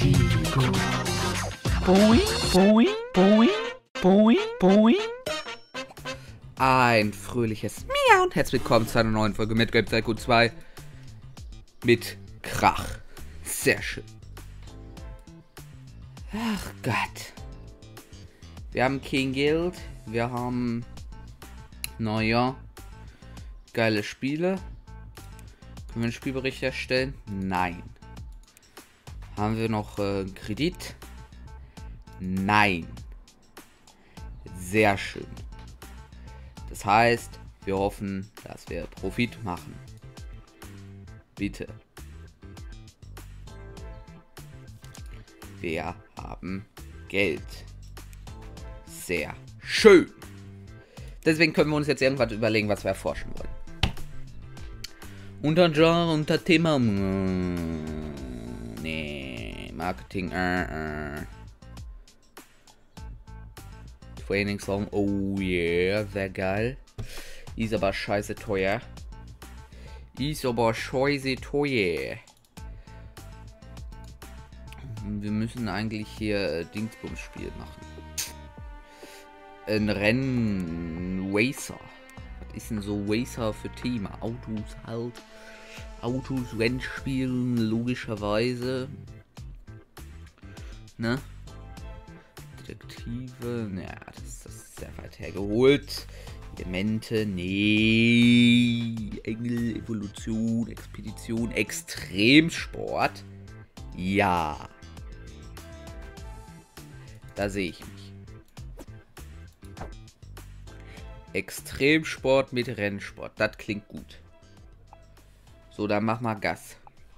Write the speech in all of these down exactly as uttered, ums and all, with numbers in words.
Chico. Boing, boing, boing, boing, boing. Ein fröhliches Miau und herzlich willkommen zu einer neuen Folge mit Game Tycoon zwei. Mit Krach. Sehr schön. Ach Gott. Wir haben kein Geld. Wir haben... Naja. Geile Spiele. Können wir einen Spielbericht erstellen? Nein. Haben wir noch äh, Kredit? Nein. Sehr schön. Das heißt, wir hoffen, dass wir Profit machen. Bitte. Wir haben Geld. Sehr schön. Deswegen können wir uns jetzt irgendwas überlegen, was wir erforschen wollen. Unter Genre, unter Thema. Nee, Marketing. Uh, uh. Training Song. Oh yeah, sehr geil. Ist aber scheiße teuer. Ist aber scheiße teuer. Wir müssen eigentlich hier Dingsbums-Spiel machen. Ein Rennen Racer. Was ist denn so Racer für Thema? Autos halt. Autos, Rennspielen, logischerweise. Ne? Detektive. Naja, das, das ist sehr weit hergeholt. Elemente. Nee. Engel, Evolution, Expedition, Extremsport. Ja. Da sehe ich mich. Extremsport mit Rennsport. Das klingt gut. So, dann mach mal Gas.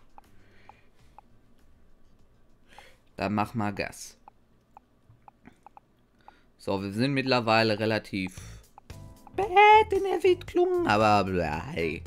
Dann mach mal Gas. So, wir sind mittlerweile relativ bad in der Entwicklung. Aber hey.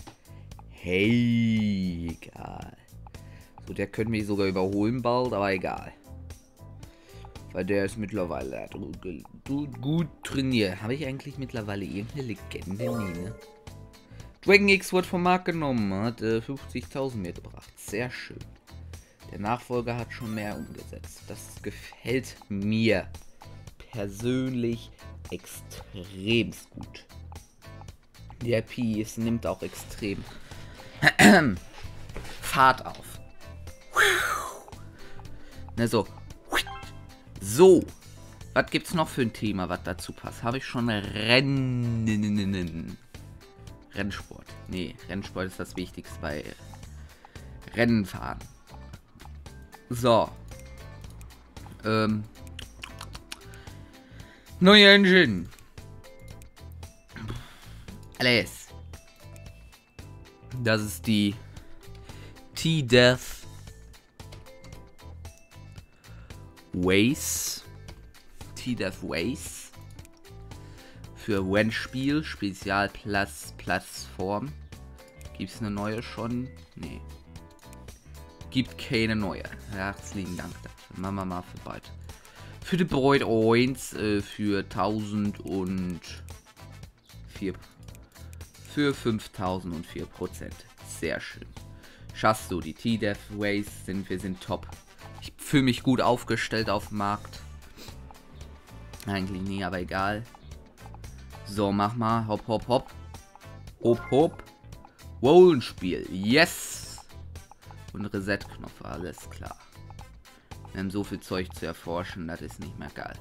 Hey, egal. So, der könnte mich sogar überholen bald, aber egal. Weil der ist mittlerweile gut, gut trainiert. Habe ich eigentlich mittlerweile irgendeine Legende? Nee, ne? Dragon X wurde vom Markt genommen, hat äh, fünfzigtausend mir gebracht. Sehr schön. Der Nachfolger hat schon mehr umgesetzt. Das gefällt mir persönlich extremst gut. Die I P es nimmt auch extrem Fahrt auf. Ne, so. So, was gibt's noch für ein Thema, was dazu passt? Habe ich schon Rennen... Rennsport. Nee, Rennsport ist das Wichtigste bei Rennen fahren. So. Ähm. Neue Engine. Alles. Das ist die T-Death Ways. T-Death Ways. Für Rennspiel, Spezialplattform. Gibt es eine neue schon? Nee. Gibt keine neue. Herzlichen Dank dafür. Machen wir mal für beide. Für die Broid eins äh, für tausend und vier. Für fünftausendvier Prozent. Sehr schön. Schaffst du, die T-Death Ways sind, wir sind top. Ich fühle mich gut aufgestellt auf dem Markt. Eigentlich nie, aber egal. So, mach mal. Hopp, hopp, hopp. Hopp, hopp. Rollenspiel. Yes. Und Reset-Knopf. Alles klar. Wir haben so viel Zeug zu erforschen. Das ist nicht mehr geil.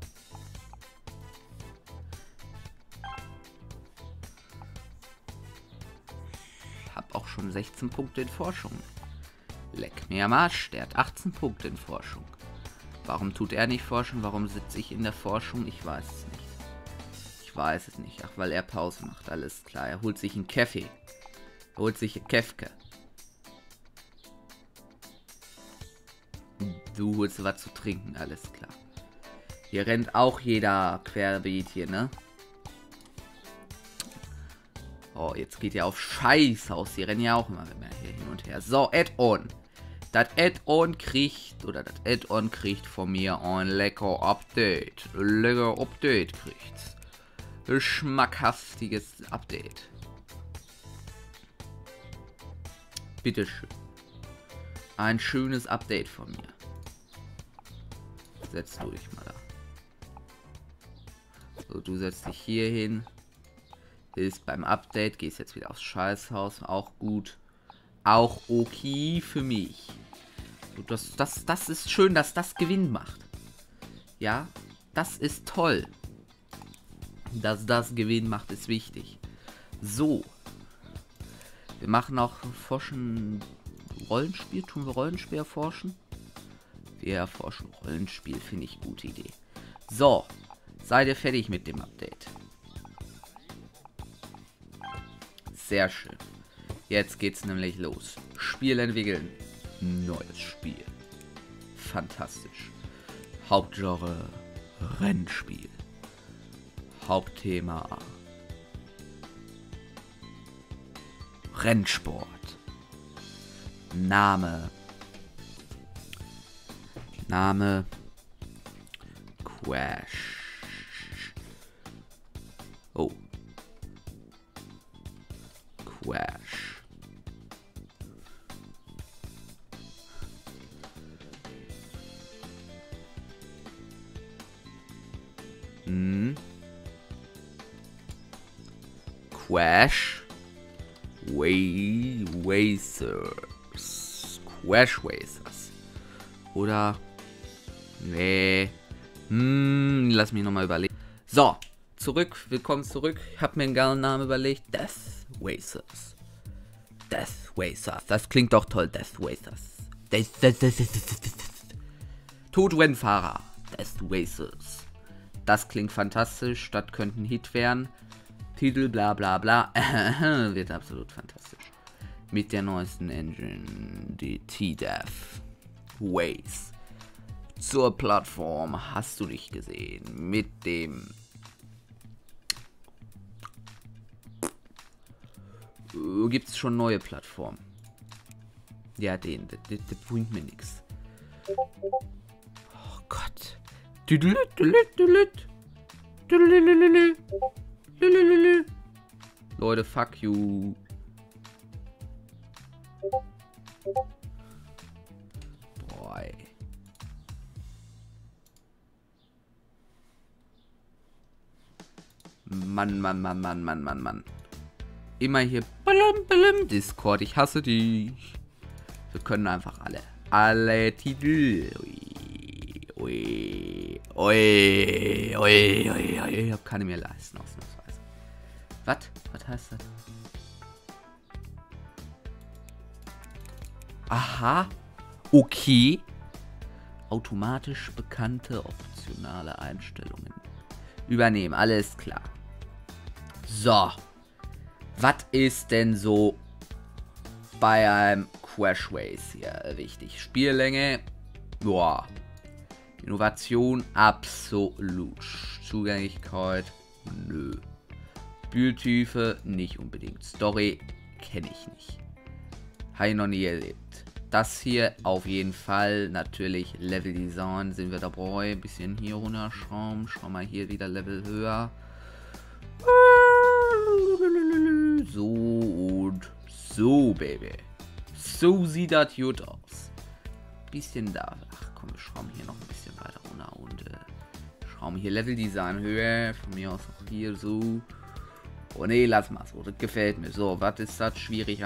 Hab auch schon sechzehn Punkte in Forschung. Leck mir am Arsch, der hat achtzehn Punkte in Forschung. Warum tut er nicht forschen? Warum sitze ich in der Forschung? Ich weiß es nicht. Ich weiß es nicht. Ach, weil er Pause macht. Alles klar. Er holt sich einen Kaffee. Er holt sich einen Käfke. Du holst was zu trinken. Alles klar. Hier rennt auch jeder querbeet hier, ne? Oh, jetzt geht ihr auf Scheiß aus. Die rennen ja auch immer mehr hier hin und her. So, Add-on. Das Add-on kriegt, oder das Add-on kriegt von mir ein lecker Update. Lecker Update kriegt's. Schmackhaftiges Update. Bitteschön. Ein schönes Update von mir. setz du dich mal da. So, du setzt dich hier hin. Ist beim Update, gehst jetzt wieder aufs Scheißhaus, auch gut. Auch okay für mich. So, das, das, das ist schön, dass das Gewinn macht. Ja, das ist toll. Dass das Gewinn macht, ist wichtig. So. Wir machen auch Forschen Rollenspiel. Tun wir Rollenspiel erforschen? Wir erforschen Rollenspiel, finde ich gute Idee. So. Seid ihr fertig mit dem Update? Sehr schön. Jetzt geht's nämlich los. Spiel entwickeln. Neues Spiel. Fantastisch. Hauptgenre Rennspiel. Hauptthema Rennsport. Name. Name Crash. Oh. Crash. Hm. Crash Way Racers. Crash Racers. Oder. Nee. Hm, lass mich nochmal überlegen. So, zurück. Willkommen zurück. Ich habe mir einen geilen Namen überlegt. Death Racers. Death Racers. Das klingt doch toll. Death Racers. Death, Death, Death, Death, Death, Death. Todrennfahrer. Death Racers. Das klingt fantastisch. Das könnte ein Hit werden. Titel, bla bla bla. Wird absolut fantastisch. Mit der neuesten Engine, die T-Death Ways. Zur Plattform hast du dich gesehen. Mit dem äh, gibt es schon neue Plattformen. Ja, den, das, das, das bringt mir nichts. Oh Gott. Leute, fuck you. Boy. Mann, Mann, Mann, Mann, Mann, Mann, Mann. Immer hier. Balam, balam, Discord, ich hasse dich. Wir können einfach alle. Alle Titel. Ui, ui, ui, ui, ui, ui. Ich hab keine mehr leisten, ausnahmsweise. Was? Was heißt das? Aha. Okay. Automatisch bekannte optionale Einstellungen. Übernehmen, alles klar. So. Was ist denn so bei einem Crash Race hier wichtig? Spiellänge. Boah. Innovation absolut. Zugänglichkeit. Nö. Spieltiefe nicht unbedingt. Story kenne ich nicht. Habe ich noch nie erlebt. Das hier auf jeden Fall. Natürlich Level Design sind wir dabei. Ein bisschen hier runterschrauben. Schau mal hier wieder Level höher. So und so, Baby. So sieht das gut aus. Bisschen da. Ach komm, wir schrauben hier noch ein bisschen weiter runter. Und äh, schrauben hier Level Design höher. Von mir aus auch hier so. Oh ne, lass mal so. Das gefällt mir. So, was ist das? Schwierig.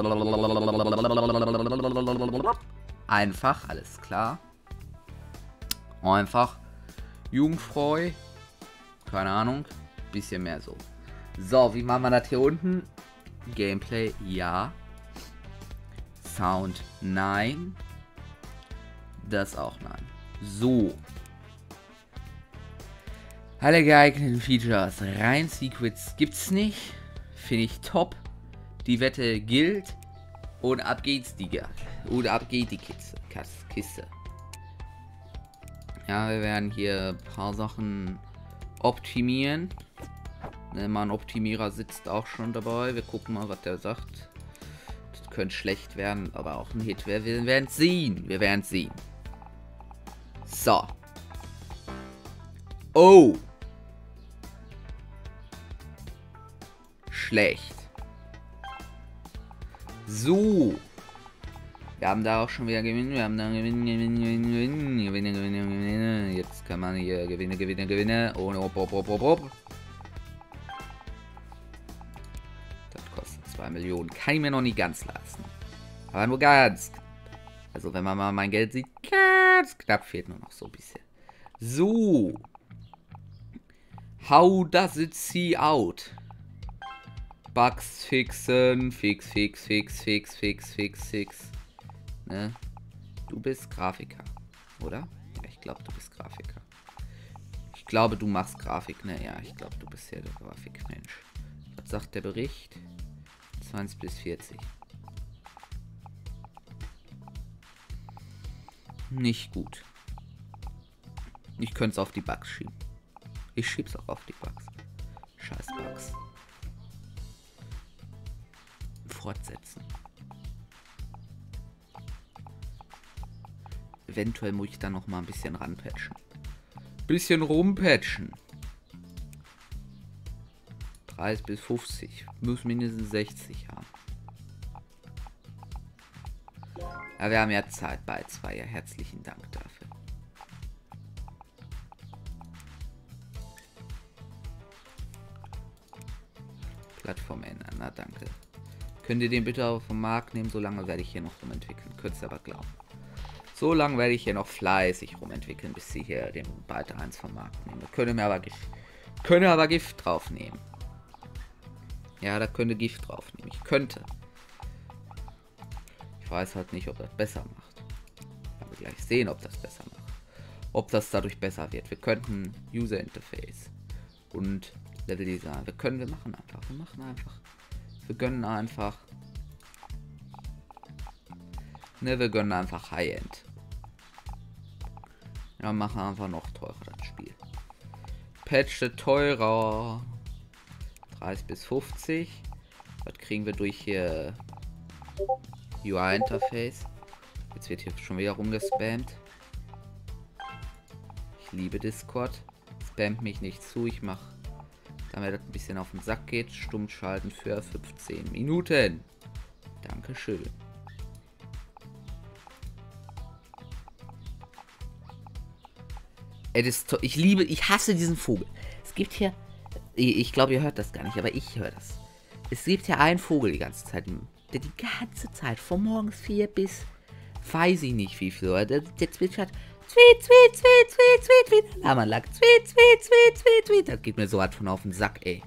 Einfach, alles klar. Einfach. Jugendfreu. Keine Ahnung. Bisschen mehr so. So, wie machen wir das hier unten? Gameplay, ja. Sound, nein. Das auch nein. So. Alle geeigneten Features. Rein Secrets gibt's nicht. Finde ich top. Die Wette gilt. Und ab geht's, Digga. Und ab geht die Kiste. Kiste. Ja, wir werden hier ein paar Sachen optimieren. Mein Optimierer sitzt auch schon dabei. Wir gucken mal, was der sagt. Das könnte schlecht werden, aber auch ein Hit. Wir, wir werden es sehen. Wir werden es sehen. So. Oh. Schlecht. So. Wir haben da auch schon wieder Gewinn, wir haben da Gewinn, Gewinn, Gewinn, Gewinn, Gewinne, Gewinne, Gewinne. Jetzt kann man hier Gewinne, Gewinne, Gewinne. Oh, op, op, op, op, op. Das kostet zwei Millionen. Kann ich mir noch nicht ganz leisten. Aber nur ganz. Also wenn man mal mein Geld sieht, ganz knapp fehlt nur noch so ein bisschen. So. How does it see out? Bugs fixen. Fix, fix, fix, fix, fix, fix, fix. Ne? Du bist Grafiker, oder? Ja, ich glaube, du bist Grafiker. Ich glaube, du machst Grafik, ne? Ja, ich glaube, du bist ja der Grafikmensch. Was sagt der Bericht? zwanzig bis vierzig. Nicht gut. Ich könnte es auf die Bugs schieben. Ich schieb's auch auf die Bugs. Scheiß Bugs. Fortsetzen. Eventuell muss ich da noch mal ein bisschen ranpatchen. Bisschen rumpatchen. dreißig bis fünfzig. Muss mindestens sechzig haben. Ja, wir haben ja Zeit bei zwei. Ja, herzlichen Dank dafür. Plattform ändern. Na, danke. Könnt ihr den bitte auch vom Markt nehmen? So lange werde ich hier noch rumentwickeln. Könnt ihr aber glauben. So lange werde ich hier noch fleißig rumentwickeln, bis sie hier den Byte eins vom Markt nehmen. Da könnt mir aber Gift, könnt aber Gift drauf nehmen. Ja, da könnte Gift drauf nehmen. Ich könnte. Ich weiß halt nicht, ob das besser macht. Aber gleich sehen, ob das besser macht. Ob das dadurch besser wird. Wir könnten User Interface und Level Design. Wir können, wir machen einfach. Wir machen einfach. Wir gönnen einfach. Ne, wir gönnen einfach High-End. Ja, machen einfach noch teurer das Spiel. Patche teurer. dreißig bis fünfzig. Was kriegen wir durch hier? U I-Interface. Jetzt wird hier schon wieder rumgespammt. Ich liebe Discord. Spammt mich nicht zu. Ich mache, damit das ein bisschen auf den Sack geht, stumm schalten für fünfzehn Minuten. Dankeschön. Ey, das ist ich liebe, ich hasse diesen Vogel. Es gibt hier, ich glaube, ihr hört das gar nicht, aber ich höre das. Es gibt hier einen Vogel die ganze Zeit, der die ganze Zeit, von morgens vier bis, weiß ich nicht wie viel, der, der zwitschert, tweet, tweet, tweet, tweet, tweet, tweet, na man lag, tweet, tweet, tweet, tweet, tweet, das geht mir so hart von auf den Sack, ey.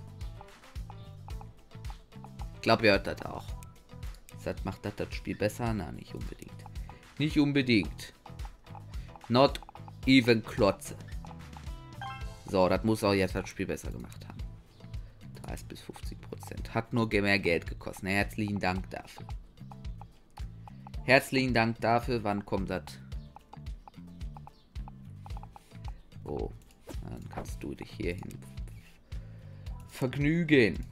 Ich glaube, ihr hört das auch. Das macht das das Spiel besser? Na, nicht unbedingt. Nicht unbedingt. Not even Klotze. So, das muss auch jetzt das Spiel besser gemacht haben. dreißig bis fünfzig Prozent. Hat nur mehr Geld gekostet. Na, herzlichen Dank dafür. Herzlichen Dank dafür. Wann kommt das? Oh, dann kannst du dich hierhin vergnügen.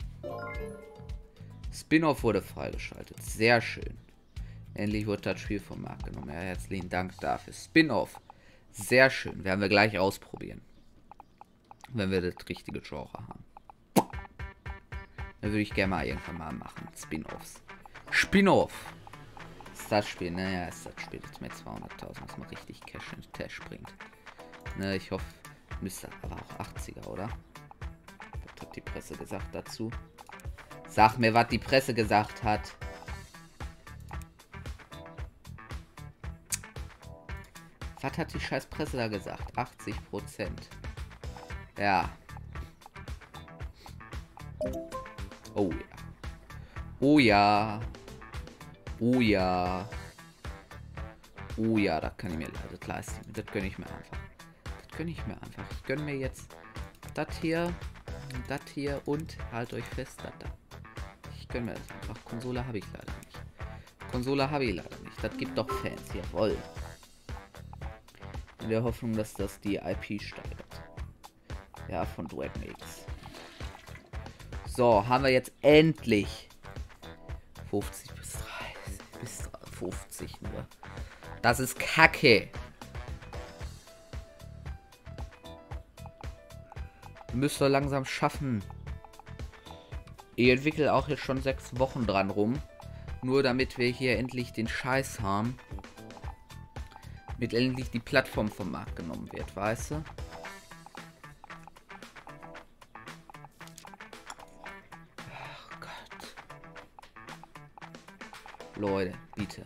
Spin-off wurde freigeschaltet. Sehr schön. Endlich wurde das Spiel vom Markt genommen. Ja, herzlichen Dank dafür. Spin-off. Sehr schön. Werden wir gleich ausprobieren. Wenn wir das richtige Genre haben. Dann würde ich gerne mal irgendwann mal machen. Spin-offs. Spin-off. Ist das Spiel, ne? Ja, ist das Spiel. Jetzt mit zweihunderttausend, was mal richtig Cash in Tash bringt. Ne, ich hoffe, müsste aber auch achtziger, oder? Was hat die Presse gesagt dazu? Sag mir, was die Presse gesagt hat. Was hat die scheiß Presse da gesagt? achtzig Prozent. Ja. Oh ja. Oh ja. Oh ja. Oh ja, das kann ich mir leider leisten. Das gönne ich mir einfach. Das gönne ich mir einfach. Ich gönne mir jetzt das hier, das hier und halt euch fest, das da. Ich gönne mir das einfach. Konsole habe ich leider nicht. Konsole habe ich leider nicht. Das gibt doch Fans. Jawohl. In der Hoffnung, dass das die I P steigert. Ja, von Dragon X. So, haben wir jetzt endlich fünfzig bis dreißig bis fünfzig nur. Das ist Kacke. Wir müssen doch langsam schaffen. Ich entwickle auch jetzt schon sechs Wochen dran rum. Nur damit wir hier endlich den Scheiß haben. Damit endlich die Plattform vom Markt genommen wird, weißt du? Ach Gott. Leute, bitte.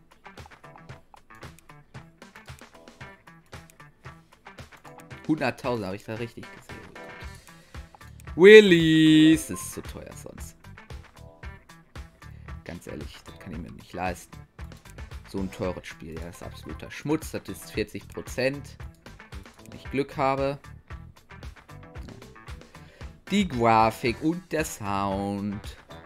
hunderttausend habe ich da richtig gesehen. Willis, das ist zu teuer sonst. Ganz ehrlich, das kann ich mir nicht leisten. So ein teures Spiel, ja, das ist absoluter Schmutz. Das ist vierzig Prozent. Wenn ich Glück habe. Die Grafik und der Sound.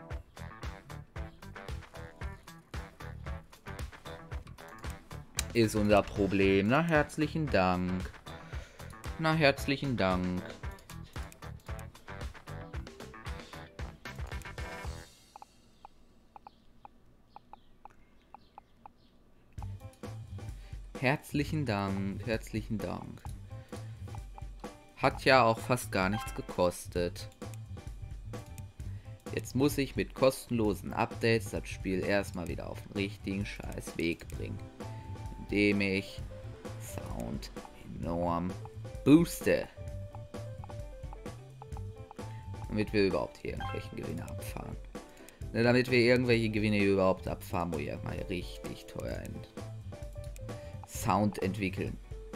Ist unser Problem. Na, herzlichen Dank. Na, herzlichen Dank. Herzlichen Dank, herzlichen Dank. Hat ja auch fast gar nichts gekostet. Jetzt muss ich mit kostenlosen Updates das Spiel erstmal wieder auf den richtigen scheiß Weg bringen. Indem ich Sound enorm booste. Damit wir überhaupt hier irgendwelche Gewinne abfahren. Ne, damit wir irgendwelche Gewinne überhaupt abfahren, wo ihr mal richtig teuer in Sound entwickeln.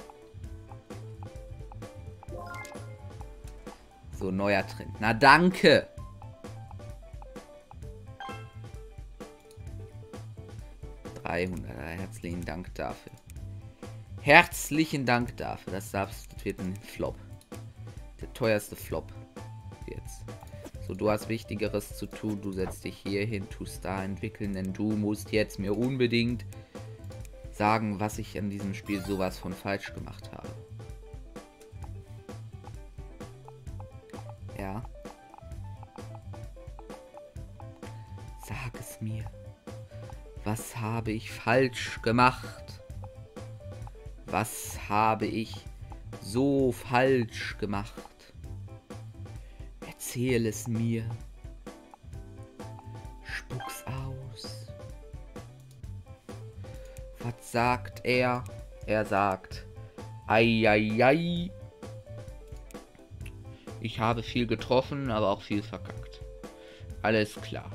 So, neuer Trend. Na, danke! dreihundert, herzlichen Dank dafür. Herzlichen Dank dafür. Das, das wird ein Flop. Der teuerste Flop. Jetzt. So, du hast Wichtigeres zu tun. Du setzt dich hier hin, tust da entwickeln, denn du musst jetzt mir unbedingt sagen, was ich an diesem Spiel sowas von falsch gemacht habe. Ja. Sag es mir. Was habe ich falsch gemacht? Was habe ich so falsch gemacht? Erzähl es mir. Spuck's aus. Was sagt er? Er sagt, ei, ei, ei. Ich habe viel getroffen, aber auch viel verkackt. Alles klar.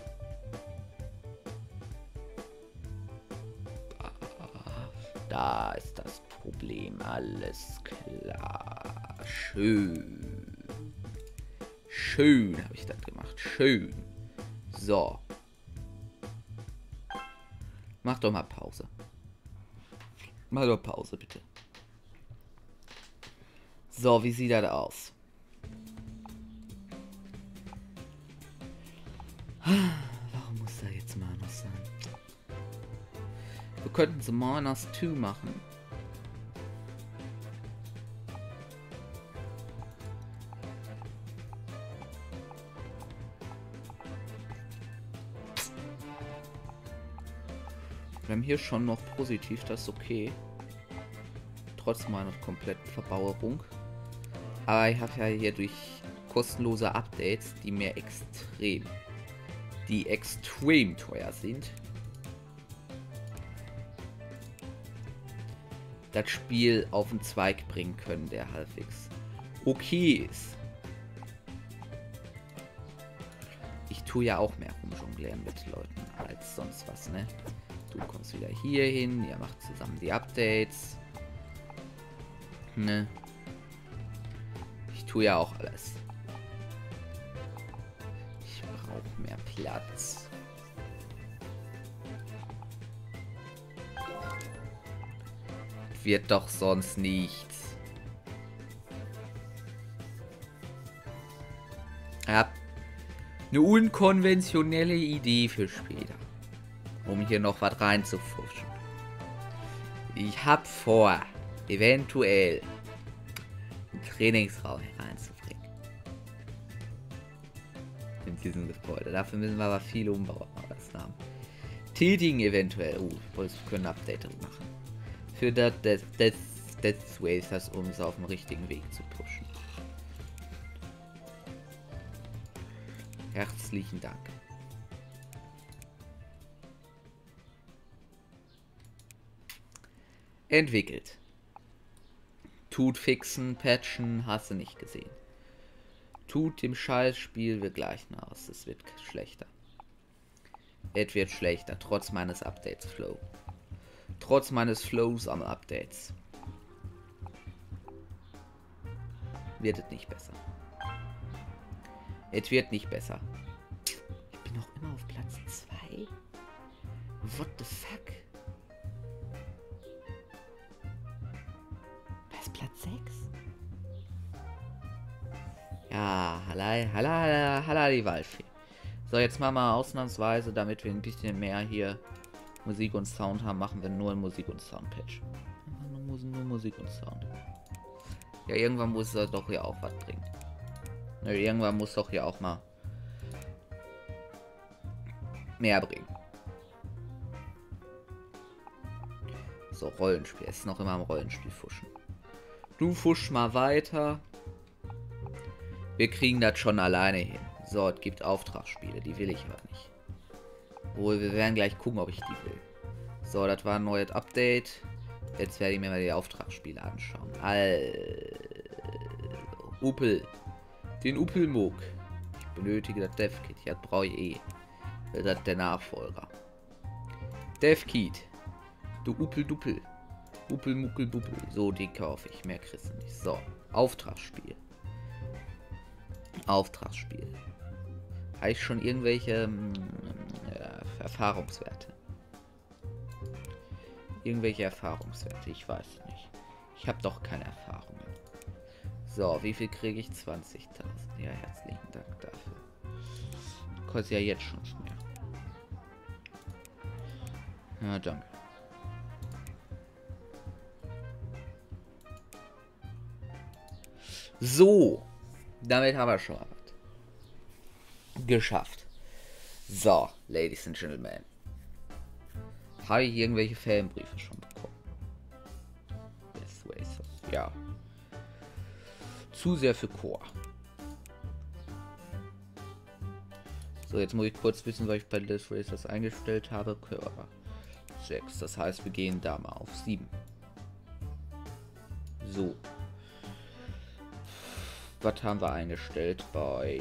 Da ist das Problem. Alles klar. Schön. Schön habe ich das gemacht. Schön. So. Mach doch mal Pause. Mach doch Pause, bitte. So, wie sieht das aus? Warum muss da jetzt Manos sein? Wir könnten so Manos zwei machen. Wir haben hier schon noch positiv, das ist okay. Trotz meiner kompletten Verbauerung. Aber ich habe ja hier durch kostenlose Updates, die mir extrem, die extrem teuer sind, das Spiel auf den Zweig bringen können, der halbwegs okay ist. Ich tue ja auch mehr rumjonglieren mit Leuten als sonst was, ne? Du kommst wieder hier hin, ihr macht zusammen die Updates. Ne? Ich tue ja auch alles. Ich brauche mehr Platz. Wird doch sonst nichts. Ich hab eine unkonventionelle Idee für später. Um hier noch was reinzufuschen. Ich hab vor, eventuell einen Trainingsraum hereinzubringen. In diesem Gebäude. Dafür müssen wir aber viele Umbaumaßnahmen tätigen, eventuell. Uh, wir können ein Update machen. Für das Death, Death, Death Waves, das uns auf dem richtigen Weg zu pushen. Herzlichen Dank. entwickelt. Tut fixen, patchen, hast du nicht gesehen. Tut dem Scheißspiel wir gleich aus. Es wird schlechter. Es wird schlechter, trotz meines Updates Flow. Trotz meines Flows am Updates. Wird es nicht besser. Es wird nicht besser. Ich bin noch immer auf Platz zwei. What the fuck? Was ist Platz sechs? Ja, halla, halla, halla die Waldfee. So, jetzt machen wir ausnahmsweise, damit wir ein bisschen mehr hier Musik und Sound haben, machen wir nur ein Musik- und Sound-Patch. Nur, nur Musik und Sound. Ja, irgendwann muss er doch hier auch was bringen. Ja, irgendwann muss doch hier auch mal mehr bringen. So, Rollenspiel. Es ist noch immer am Rollenspiel fuschen. Du fusch mal weiter. Wir kriegen das schon alleine hin. So, es gibt Auftragsspiele. Die will ich aber nicht. Wohl, wir werden gleich gucken, ob ich die will. So, das war ein neues Update. Jetzt werde ich mir mal die Auftragsspiele anschauen. Also, Upel. Den Upelmog. Ich benötige das Dev-Kit. Ja, das brauche ich eh. Das ist der Nachfolger. Dev-Kit. Du Upel-Duppel. Upel-Muckel-Buppel. So, die kaufe ich. Mehr kriegst du nicht. So, Auftragsspiel. Auftragsspiel. Habe ich schon irgendwelche äh, Erfahrungswerte? Irgendwelche Erfahrungswerte? Ich weiß nicht. Ich habe doch keine Erfahrungen. So, wie viel kriege ich? zwanzigtausend. Ja, herzlichen Dank dafür. Kostet ja jetzt schon mehr. Ja, danke. So, damit haben wir schon was geschafft. So, Ladies and Gentlemen. Habe ich irgendwelche Fanbriefe schon bekommen? Yes, way so. Ja. Zu sehr für Chor. So, jetzt muss ich kurz wissen, was ich bei Death Racers eingestellt habe. Körper sechs. Das heißt, wir gehen da mal auf sieben. So. Was haben wir eingestellt bei...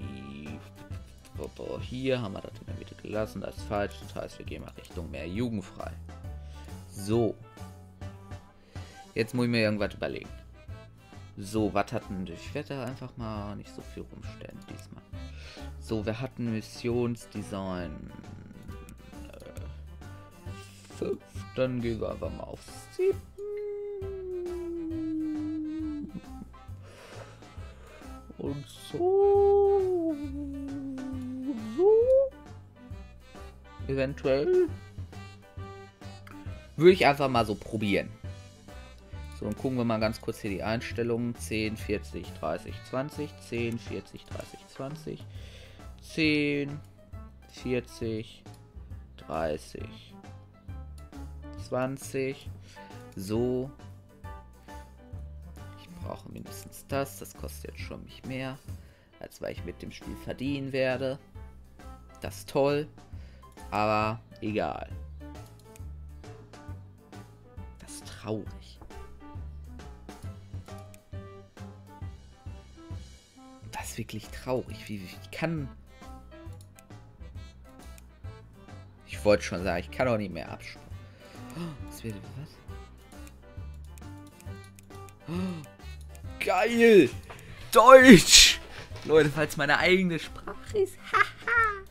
Hier haben wir das in der Mitte gelassen. Das ist falsch. Das heißt, wir gehen mal Richtung mehr jugendfrei. So. Jetzt muss ich mir irgendwas überlegen. So, was hatten... Ich werde da einfach mal nicht so viel rumstellen diesmal. So, wir hatten Missionsdesign fünf. Dann gehen wir einfach mal auf sieben. Und so. So. Eventuell. Würde ich einfach mal so probieren. So, dann gucken wir mal ganz kurz hier die Einstellungen. zehn, vierzig, dreißig, zwanzig. zehn, vierzig, dreißig, zwanzig. zehn, vierzig, dreißig, zwanzig. So. Ich brauche mindestens das. Das kostet jetzt schon mich mehr, als weil ich mit dem Spiel verdienen werde. Das ist toll. Aber egal. Das ist traurig. Das ist wirklich traurig. Wie, wie kann... Ich wollte schon sagen, ich kann auch nicht mehr abspielen. Oh, das wird was? Oh, geil! Deutsch! Leute, falls meine eigene Sprache ist. Haha!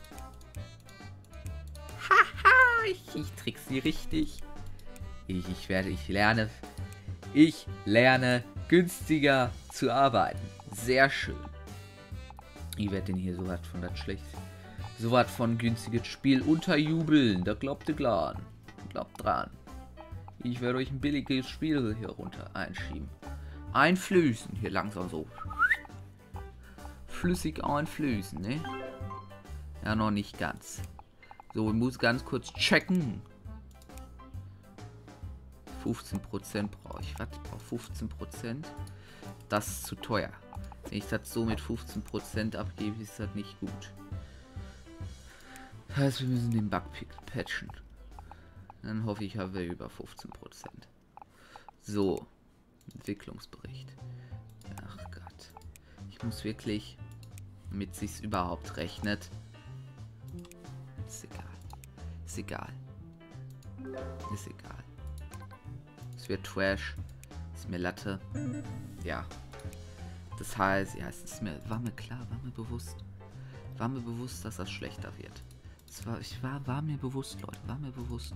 Haha! Ich, ich trick's sie richtig. Ich, ich werde, ich lerne. Ich lerne günstiger zu arbeiten. Sehr schön. Ich werde denn hier so was von das schlecht. So was von günstiges Spiel unterjubeln. Da glaubt ihr klar an. Glaubt dran. Ich werde euch ein billiges Spiel hier runter einschieben. Einflößen. Hier langsam so. Flüssig einflößen, ne? Ja, noch nicht ganz. So, ich muss ganz kurz checken. fünfzehn Prozent brauche ich. Was? Ich brauche fünfzehn Prozent. Das ist zu teuer. Wenn ich das so mit fünfzehn Prozent abgebe, ist das nicht gut. Das heißt, wir müssen den Bug patchen. Dann hoffe ich, haben wir über fünfzehn Prozent. So. Entwicklungsbericht. Ach Gott. Ich muss wirklich, damit sich's überhaupt rechnet. Ist egal. Ist egal. Ist egal. Es wird Trash. Ist mir Latte. Ja. Das heißt, ja, es ist mir, war mir klar, war mir bewusst. War mir bewusst, dass das schlechter wird. Es war, ich war, war mir bewusst, Leute, war mir bewusst.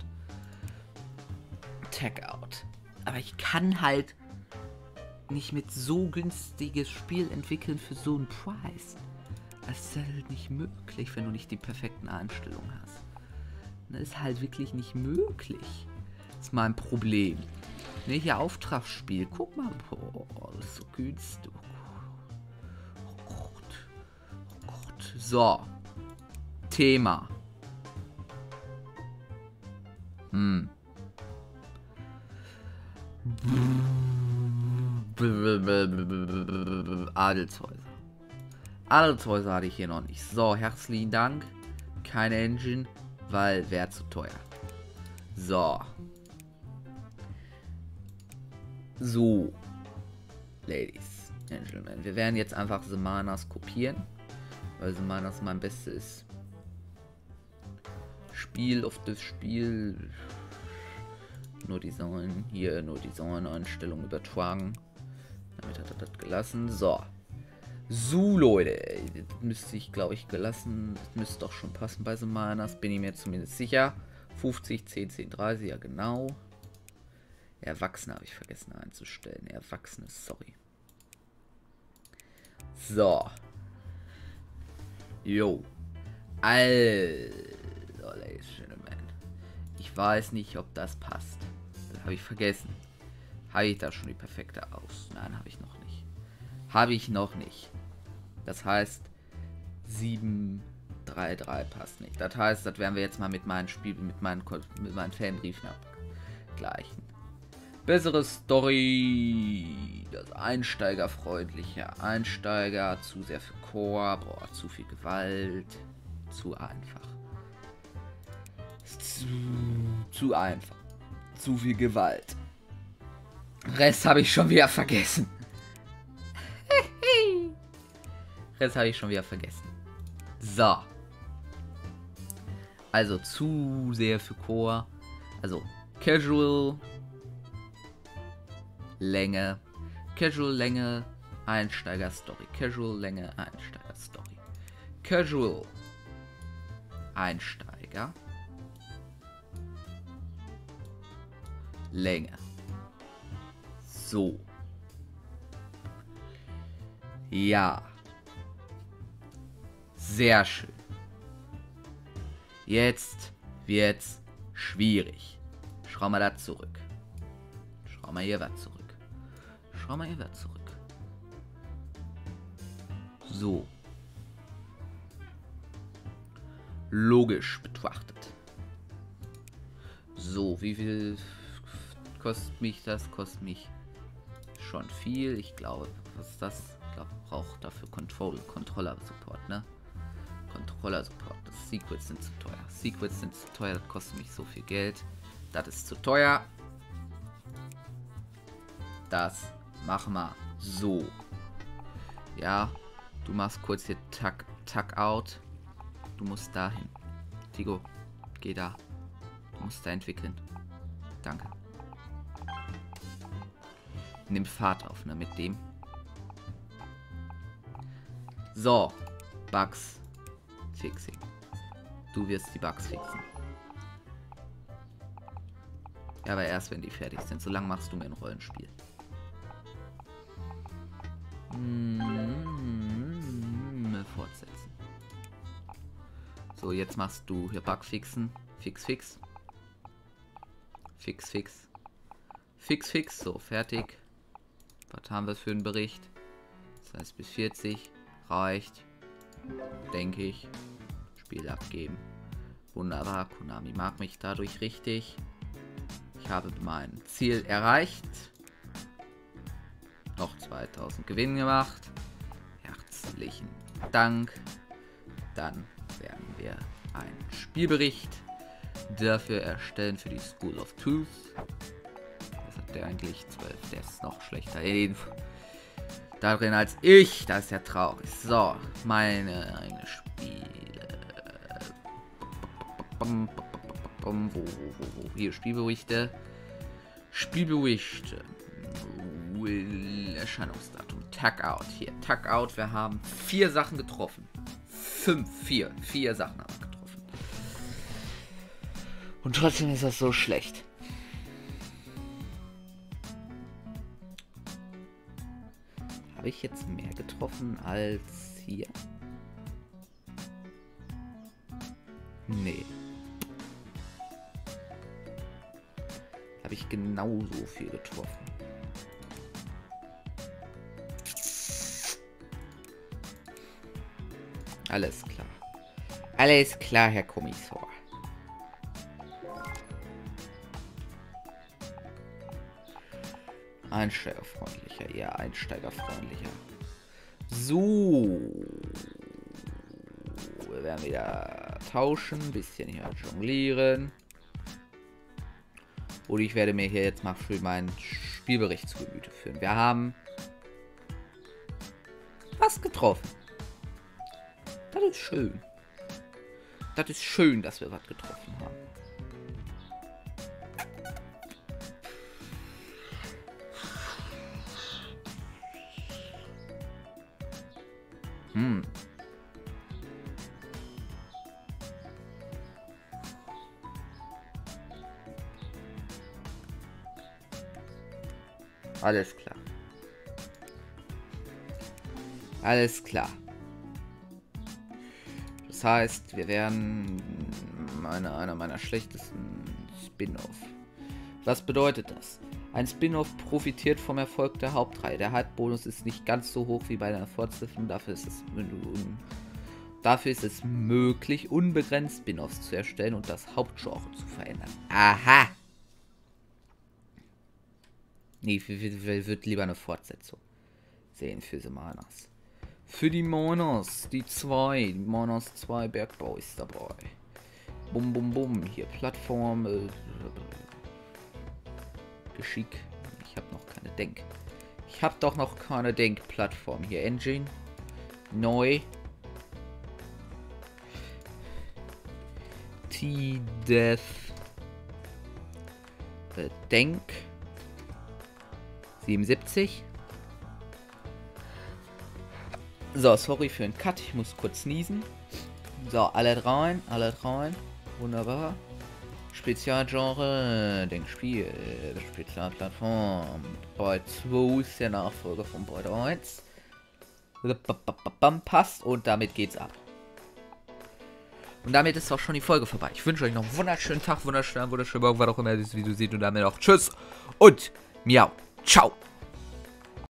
Tag-Out. Aber ich kann halt nicht mit so günstiges Spiel entwickeln für so einen Preis. Das ist halt nicht möglich, wenn du nicht die perfekten Einstellungen hast. Das ist halt wirklich nicht möglich. Das ist mein Problem. Ne, hier Auftragsspiel. Guck mal, boah, das ist so günstig. Oh Gott. Oh Gott. So. Thema. Hm. Adelshäuser. Adelshäuser hatte ich hier noch nicht. So, herzlichen Dank. Keine Engine, weil wäre zu teuer. So. So. Ladies and Gentlemen. Wir werden jetzt einfach Semanas kopieren. Weil Semanas mein bestes Spiel auf das Spiel. Nur Design. Hier nur Design-Einstellung übertragen. Damit hat er das gelassen. So. So, Leute. Das müsste ich, glaube ich, gelassen. Das müsste doch schon passen bei Semanas. Bin ich mir zumindest sicher. fünfzig, zehn, zehn, dreißig. Ja, genau. Erwachsene habe ich vergessen einzustellen. Erwachsene, sorry. So. Jo. Also, Ladies and Gentlemen. Ich weiß nicht, ob das passt. Das habe ich vergessen. Habe ich da schon die perfekte aus? Nein, habe ich noch nicht. Habe ich noch nicht. Das heißt, sieben drei drei passt nicht. Das heißt, das werden wir jetzt mal mit meinen Spielen, mit meinen, mit meinen Fanbriefen abgleichen. Bessere Story. Das Einsteigerfreundliche. Einsteiger. Zu sehr für Core. Boah, zu viel Gewalt. Zu einfach. Zu, zu einfach. Zu viel Gewalt. Rest habe ich schon wieder vergessen. Rest habe ich schon wieder vergessen. So. Also zu sehr für Core. Also Casual. Länge. Casual Länge. Einsteiger Story. Casual Länge. Einsteiger Story. Casual. Einsteiger. Länge. So. Ja. Sehr schön. Jetzt wird's schwierig. Schau mal da zurück. Schau mal hier was zurück. Schau mal hier was zurück. So. Logisch betrachtet. So, wie viel kostet mich das? Kostet mich schon viel. Ich glaube, was ist das? Ich glaube, braucht dafür Control, Controller Support, ne? Controller Support. Das Secrets sind zu teuer. Secrets sind zu teuer, das kostet mich so viel Geld. Das ist zu teuer. Das machen wir so. Ja, du machst kurz hier Tuck, Tuck out. Du musst dahin. Tigo, geh da. Du musst da entwickeln. Danke. Nimm Fahrt auf, ne, mit dem. So. Bugs. Fixing. Du wirst die Bugs fixen. Ja, aber erst wenn die fertig sind. So lange machst du mir ein Rollenspiel. Mmh, fortsetzen. So, jetzt machst du hier Bug fixen. Fix, fix. Fix, fix. Fix, fix. So, fertig. Was haben wir für einen Bericht? Das heißt, bis vierzig reicht. Denke ich. Spiel abgeben. Wunderbar. Konami mag mich dadurch richtig. Ich habe mein Ziel erreicht. Noch zweitausend Gewinn gemacht. Herzlichen Dank. Dann werden wir einen Spielbericht dafür erstellen für die School of Truth. Das hat hat der eigentlich? zwölf. Der ist noch schlechter. Darin als ich. Das ist ja traurig. So, meine eigene Spiele. Wo, wo, wo, wo. Hier, Spielberichte. Spielberichte. Erscheinungsdatum. Tag out. Hier, Tag out. Wir haben vier Sachen getroffen. Fünf, vier. Vier Sachen haben wir getroffen. Und trotzdem ist das so schlecht. Habe ich jetzt mehr getroffen als hier? Nee. Habe ich genauso viel getroffen. Alles klar. Alles klar, Herr Kommissar. Einsteigerfreundlicher, ja, einsteigerfreundlicher. So. Wir werden wieder tauschen, ein bisschen hier jonglieren. Und ich werde mir hier jetzt mal für meinen Spielbericht zu Gemüte führen. Wir haben was getroffen. Das ist schön. Das ist schön, dass wir was getroffen haben. Hm. Alles klar. Alles klar. Das heißt, wir werden eine, einer meiner schlechtesten Spin-off. Was bedeutet das? Ein Spin-off profitiert vom Erfolg der Hauptreihe. Der Hype-Bonus ist nicht ganz so hoch wie bei einer Fortsetzung. Dafür ist es, dafür ist es möglich, unbegrenzt Spin-offs zu erstellen und das Hauptgenre zu verändern. Aha! Nee, ich würde lieber eine Fortsetzung sehen für die Manas. Für die Monos, die zwei, die Monos zwei Bergbau ist dabei. Bum bum bum, hier Plattform, äh, Geschick. Ich habe noch keine Denk. Ich habe doch noch keine Denk-Plattform. Hier Engine. Neu. T-Death. Äh, Denk. siebenundsiebzig. So, sorry für den Cut. Ich muss kurz niesen. So, alle rein, alle rein. Wunderbar. Spezialgenre, Denkspiel, Spezialplattform. Boy zwei ist der Nachfolger von Boy eins. Passt und damit geht's ab. Und damit ist auch schon die Folge vorbei. Ich wünsche euch noch einen wunderschönen Tag, wunderschönen, wunderschönen Morgen, was auch immer dieses Video seht. Und damit auch tschüss und miau. Ciao.